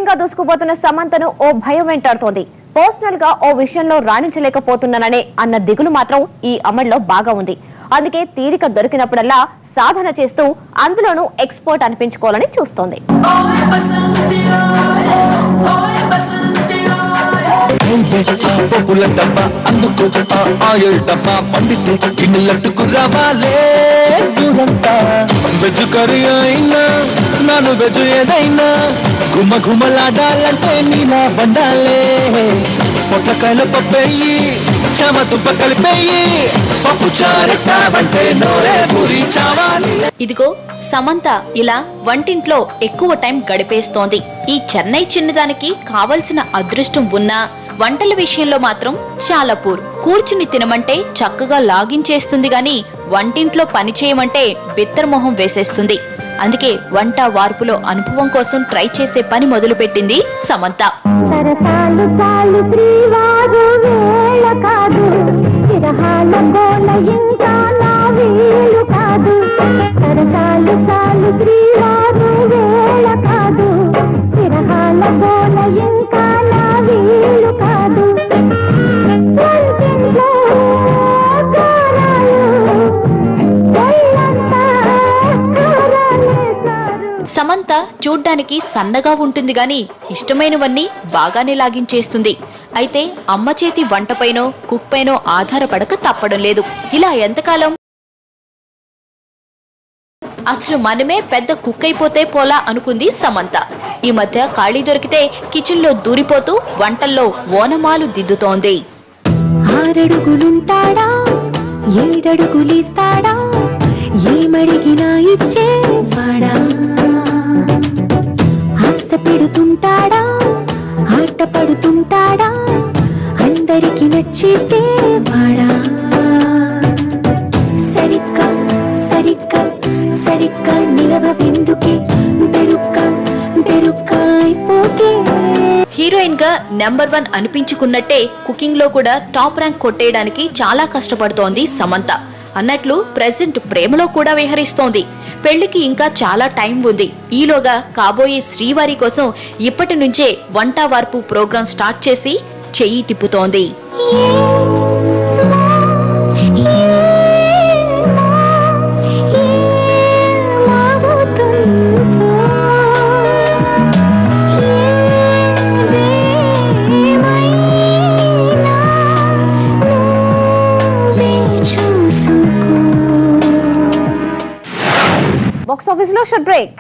గా దూసుకుపోతున్న సమంతను ఓ భయం వెంటాడుతోంది. పర్సనల్ గా ఓ విషయంలో రాణించలేకపోతున్నాననే అన్న దిగులు మాత్రం ఈ అమ్మడిలో బాగా ఉంది. అందుకే తీరిక దొరికినప్పుడల్లా సాధన చేస్తూ అందులోనూ ఎక్స్పర్ట్ అనిపించుకోవాలని చూస్తోంది. నాను వెజు ఏదైనా గుమ్మ గుమ్మలాడాలంటే నీలా బండాలే పొట్లకాయల పప్పేయి చామదుంప కలిపేయి పప్పు చారెట్టావంటే నోరే పూరి చావాలి. ఇదిగో సమంత ఇలా వంటింట్లో ఎక్కువ టైం గడిపేస్తోంది. ఈ చెన్నై చిన్నదానికి కావలసిన అదృష్టం ఉన్నా వంటల విషయంలో మాత్రం చాలా పూర్. కూర్చుని తినమంటే చక్కగా లాగించేస్తుంది గాని వంటింట్లో పని చేయమంటే బిత్తరమొహం వేసేస్తుంది. అందుకే వంట వార్పులో అనుభవం కోసం ట్రై చేసే పని మొదలు పెట్టింది సమంత. సమంత చూడ్డానికి సన్నగా ఉంటుంది గాని ఇష్టమైనవన్నీ బాగానే లాగించేస్తుంది. అయితే అమ్మ చేతి వంటపైనో కుక్ పైనో ఆధారపడక తప్పడం లేదు. ఇలా ఎంతకాలం? అసలు మనమే పెద్ద కుక్ అయిపోతే పోలా అనుకుంది సమంత. ఈ మధ్య ఖాళీ దొరికితే కిచెన్ లో దూరిపోతూ వంటల్లో ఓనమాలు దిద్దుతోంది. 6 అడుగులుంటాడా 7 అడుగులిస్తాడా ఏమడిగినా ఇచ్చేవాడా ఆశ పెడుతుంటాడా ఆట పడుతుంటాడా అందరికి నచ్చేసేవాడా సరిగ్గా సరిగ్గా సరిగ్గా నిలవెందుకే బెరుక్క అయిపోకే. హీరోయిన్ గా నెంబర్ 1 అనిపించుకున్నట్టే కుకింగ్ లో కూడా టాప్ ర్యాంక్ కొట్టేయడానికి చాలా కష్టపడుతోంది సమంత. అన్నట్లు ప్రెజెంట్ ప్రేమలో కూడా విహరిస్తోంది. పెళ్లికి ఇంకా చాలా టైం ఉంది. ఈలోగా కాబోయే శ్రీవారి కోసం ఇప్పటి నుంచే వంట వార్పు ప్రోగ్రాం స్టార్ట్ చేసి చెయ్యి తిప్పుతోంది. బాక్స్ ఆఫీస్ లో షార్ట్ బ్రేక్.